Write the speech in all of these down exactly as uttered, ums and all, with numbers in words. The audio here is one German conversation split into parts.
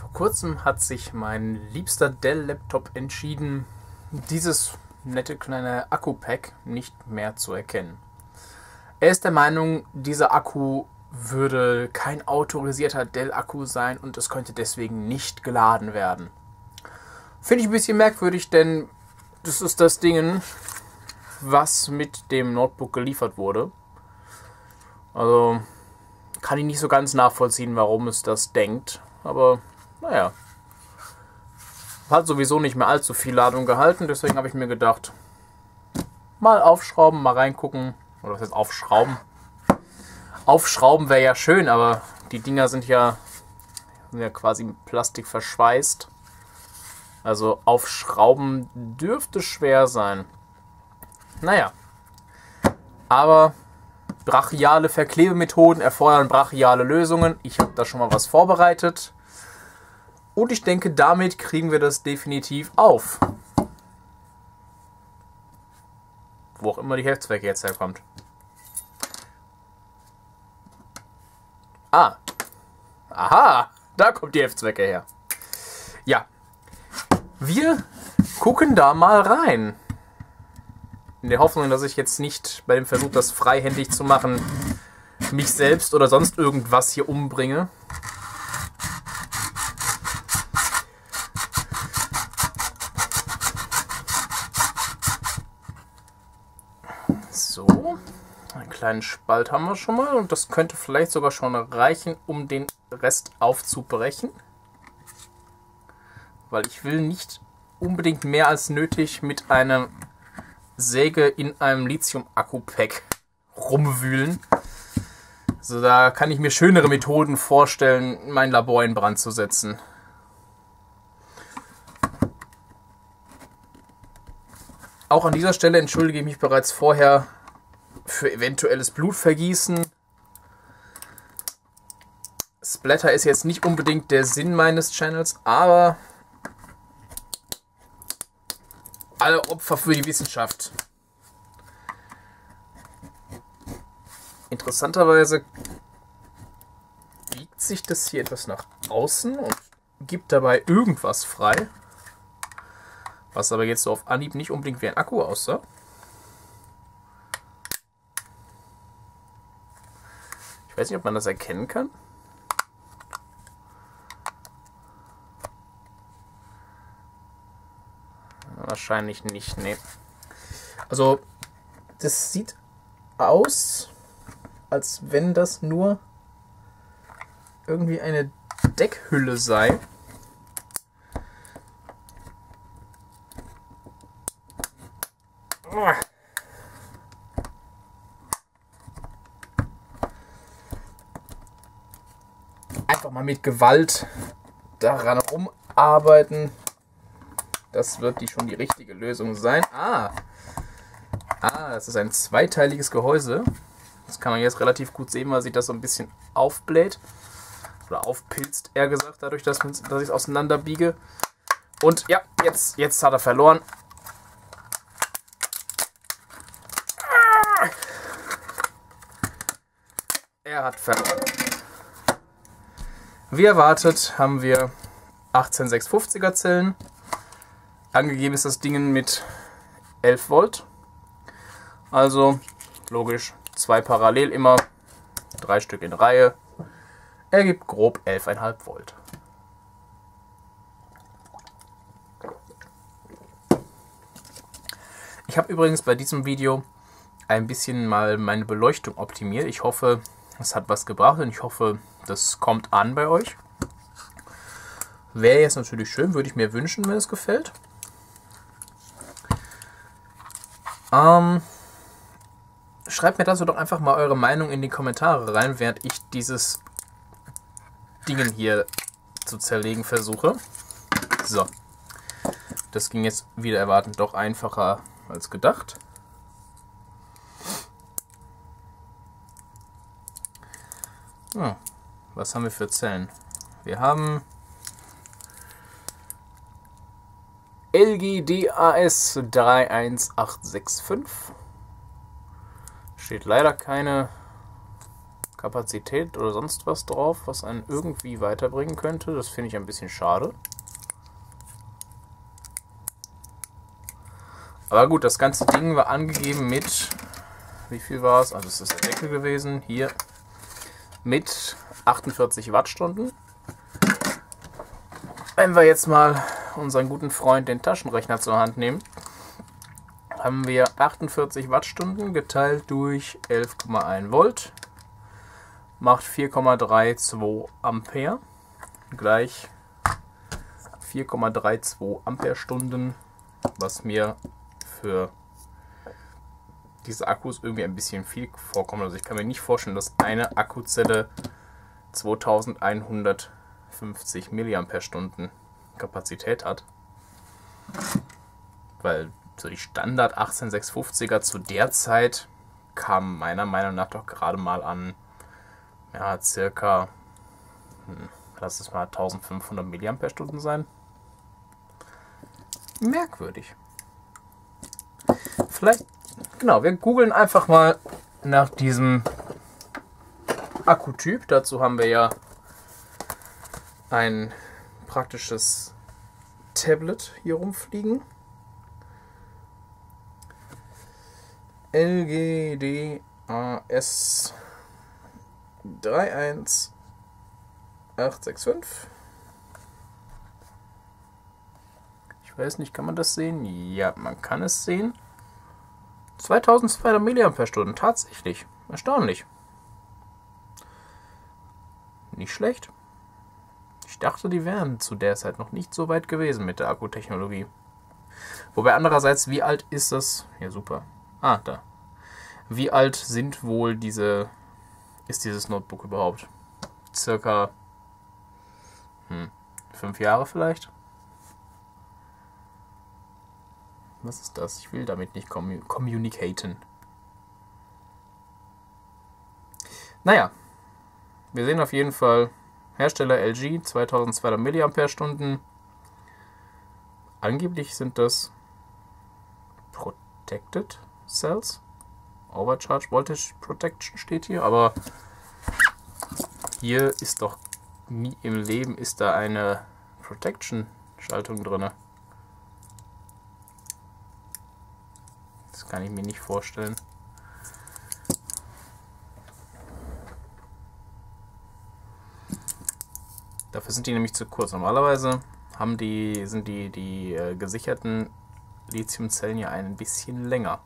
Vor kurzem hat sich mein liebster Dell-Laptop entschieden, dieses nette kleine Akku-Pack nicht mehr zu erkennen. Er ist der Meinung, dieser Akku würde kein autorisierter Dell-Akku sein und es könnte deswegen nicht geladen werden. Finde ich ein bisschen merkwürdig, denn das ist das Ding, was mit dem Notebook geliefert wurde. Also kann ich nicht so ganz nachvollziehen, warum es das denkt. Aber naja, hat sowieso nicht mehr allzu viel Ladung gehalten, deswegen habe ich mir gedacht, mal aufschrauben, mal reingucken. Oder was heißt aufschrauben? Aufschrauben wäre ja schön, aber die Dinger sind ja, sind ja quasi mit Plastik verschweißt. Also aufschrauben dürfte schwer sein. Naja, aber brachiale Verklebemethoden erfordern brachiale Lösungen. Ich habe da schon mal was vorbereitet. Und ich denke, damit kriegen wir das definitiv auf. Wo auch immer die Heftzwecke jetzt herkommt. Ah. Aha. Da kommt die Heftzwecke her. Ja. Wir gucken da mal rein. In der Hoffnung, dass ich jetzt nicht bei dem Versuch, das freihändig zu machen, mich selbst oder sonst irgendwas hier umbringe. So, einen kleinen Spalt haben wir schon mal und das könnte vielleicht sogar schon reichen, um den Rest aufzubrechen. Weil ich will nicht unbedingt mehr als nötig mit einer Säge in einem Lithium-Akku-Pack rumwühlen. Also da kann ich mir schönere Methoden vorstellen, mein Labor in Brand zu setzen. Auch an dieser Stelle entschuldige ich mich bereits vorher für eventuelles Blutvergießen. Splatter ist jetzt nicht unbedingt der Sinn meines Channels, aber alle Opfer für die Wissenschaft. Interessanterweise biegt sich das hier etwas nach außen und gibt dabei irgendwas frei. Was aber jetzt so auf Anhieb nicht unbedingt wie ein Akku aussah. Ich weiß nicht, ob man das erkennen kann. Wahrscheinlich nicht, nee. Also, das sieht aus, als wenn das nur irgendwie eine Deckhülle sei. Einfach mal mit Gewalt daran rumarbeiten. Das wird die schon die richtige Lösung sein. Ah, ah, das ist ein zweiteiliges Gehäuse. Das kann man jetzt relativ gut sehen, weil sich das so ein bisschen aufbläht. Oder aufpilzt, eher gesagt, dadurch, dass, dass ich es auseinander biege. Und ja, jetzt, jetzt hat er verloren. Er hat verloren. Wie erwartet haben wir achtzehn sechshundertfünfziger Zellen. Angegeben ist das Ding mit elf Volt. Also logisch, zwei parallel immer, drei Stück in Reihe. Ergibt grob elf Komma fünf Volt. Ich habe übrigens bei diesem Video ein bisschen mal meine Beleuchtung optimiert. Ich hoffe, es hat was gebracht und ich hoffe, das kommt an bei euch. Wäre jetzt natürlich schön, würde ich mir wünschen, wenn es gefällt. Ähm, schreibt mir dazu doch einfach mal eure Meinung in die Kommentare rein, während ich dieses Ding hier zu zerlegen versuche. So. Das ging jetzt wieder erwartend doch einfacher als gedacht. Hm, was haben wir für Zellen? Wir haben L G D A S drei eins acht sechs fünf. Steht leider keine Kapazität oder sonst was drauf, was einen irgendwie weiterbringen könnte. Das finde ich ein bisschen schade. Aber gut, das ganze Ding war angegeben mit, wie viel war es? Also es ist der Deckel gewesen, hier, mit achtundvierzig Wattstunden. Wenn wir jetzt mal unseren guten Freund, den Taschenrechner, zur Hand nehmen, haben wir achtundvierzig Wattstunden geteilt durch elf Komma eins Volt, macht vier Komma zweiunddreißig Ampere, gleich vier Komma zweiunddreißig Amperestunden, was mir für diese Akkus irgendwie ein bisschen viel vorkommt. Also ich kann mir nicht vorstellen, dass eine Akkuzelle zweitausendeinhundertfünfzig Milliampere-Stunden Kapazität hat. Weil so die Standard achtzehn sechshundertfünfziger zu der Zeit kam meiner Meinung nach doch gerade mal an, ja, circa, hm, lass es mal eintausendfünfhundert Milliampere-Stunden sein. Merkwürdig. Vielleicht, genau, wir googeln einfach mal nach diesem Akkutyp. Dazu haben wir ja ein praktisches Tablet hier rumfliegen. L G D A S drei eins acht sechs fünf. Ich weiß nicht, kann man das sehen? Ja, man kann es sehen. zweitausendzweihundert Milliampere-Stunden, tatsächlich. Erstaunlich. Nicht schlecht. Ich dachte, die wären zu der Zeit noch nicht so weit gewesen mit der Akkutechnologie. Wobei andererseits, wie alt ist das? Ja, super. Ah, da. Wie alt sind wohl diese, ist dieses Notebook überhaupt? Circa hm, fünf Jahre vielleicht? Was ist das? Ich will damit nicht communicaten. Naja, wir sehen auf jeden Fall Hersteller L G, zweitausendzweihundert Milliampere-Stunden. Angeblich sind das Protected Cells. Overcharge Voltage Protection steht hier, aber hier ist doch nie im Leben ist da eine Protection-Schaltung drin. Das kann ich mir nicht vorstellen. Dafür sind die nämlich zu kurz. Normalerweise haben die, sind die, die äh, gesicherten Lithiumzellen ja ein bisschen länger.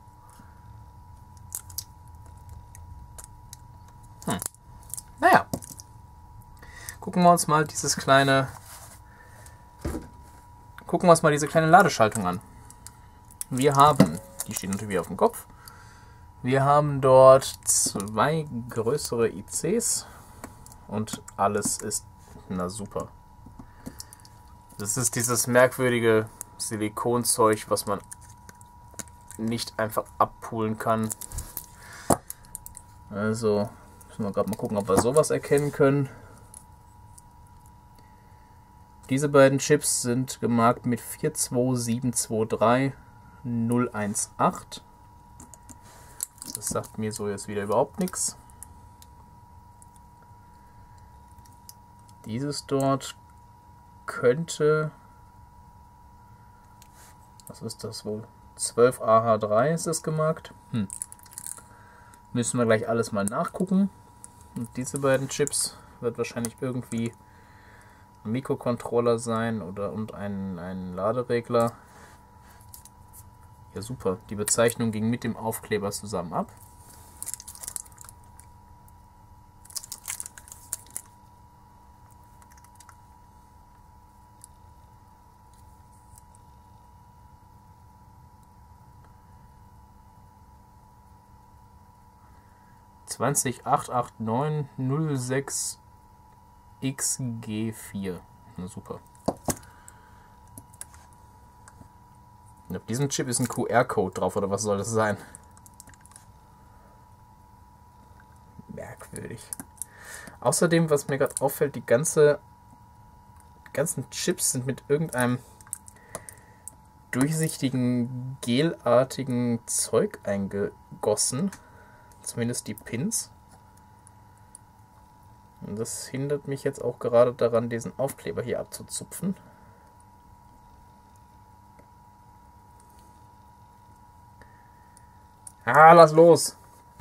Hm. Naja. Gucken wir uns mal dieses kleine. Gucken wir uns mal diese kleine Ladeschaltung an. Wir haben, die steht natürlich wieder auf dem Kopf. Wir haben dort zwei größere I Cs und alles ist na super. Das ist dieses merkwürdige Silikonzeug, was man nicht einfach abpulen kann. Also müssen wir gerade mal gucken, ob wir sowas erkennen können. Diese beiden Chips sind gemarkt mit vier zwei sieben zwei drei null eins acht. Das sagt mir so jetzt wieder überhaupt nichts. Dieses dort könnte, was ist das wohl? zwölf A H drei ist es gemarkt. Hm. Müssen wir gleich alles mal nachgucken. Und diese beiden Chips wird wahrscheinlich irgendwie ein Mikrocontroller sein oder und ein, ein Laderegler. Ja super, die Bezeichnung ging mit dem Aufkleber zusammen ab. zwanzig acht acht neun null sechs X G vier. Na super. Und auf diesem Chip ist ein Q R-Code drauf, oder was soll das sein? Merkwürdig. Außerdem, was mir gerade auffällt, die ganze, die ganzen Chips sind mit irgendeinem durchsichtigen, gelartigen Zeug eingegossen. Zumindest die Pins. Und das hindert mich jetzt auch gerade daran, diesen Aufkleber hier abzuzupfen. Ah, lass los!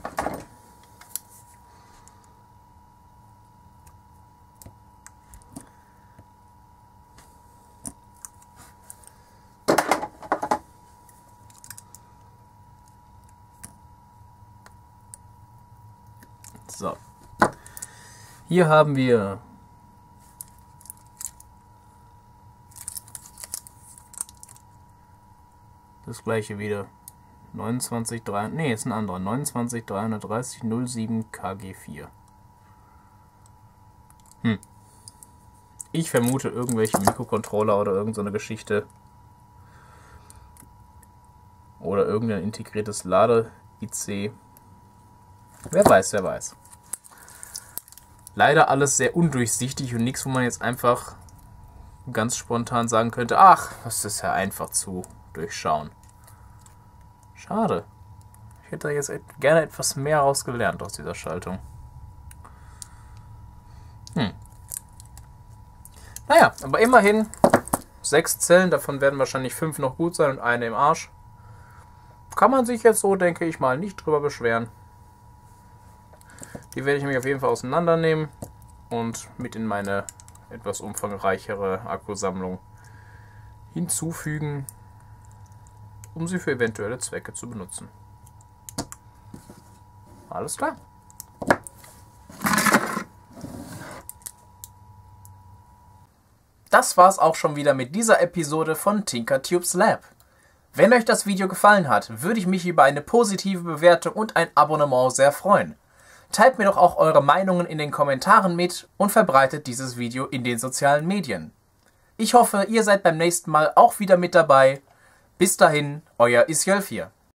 So. Hier haben wir das gleiche wieder. neunundzwanzig drei, nee, ist ein anderer. neunundzwanzig dreihundertdreißig null sieben K G vier. Hm. Ich vermute irgendwelche Mikrocontroller oder irgend so eine Geschichte. Oder irgendein integriertes Lade-I C. Wer weiß, wer weiß. Leider alles sehr undurchsichtig und nichts, wo man jetzt einfach ganz spontan sagen könnte, ach, das ist ja einfach zu durchschauen. Schade. Ich hätte da jetzt gerne etwas mehr rausgelernt aus dieser Schaltung. Hm. Naja, aber immerhin sechs Zellen, davon werden wahrscheinlich fünf noch gut sein und eine im Arsch. Kann man sich jetzt so, denke ich mal, nicht drüber beschweren. Die werde ich nämlich auf jeden Fall auseinandernehmen und mit in meine etwas umfangreichere Akkusammlung hinzufügen, um sie für eventuelle Zwecke zu benutzen. Alles klar. Das war's auch schon wieder mit dieser Episode von TinkerTubes Lab. Wenn euch das Video gefallen hat, würde ich mich über eine positive Bewertung und ein Abonnement sehr freuen. Teilt mir doch auch eure Meinungen in den Kommentaren mit und verbreitet dieses Video in den sozialen Medien. Ich hoffe, ihr seid beim nächsten Mal auch wieder mit dabei. Bis dahin, euer Isjölfir.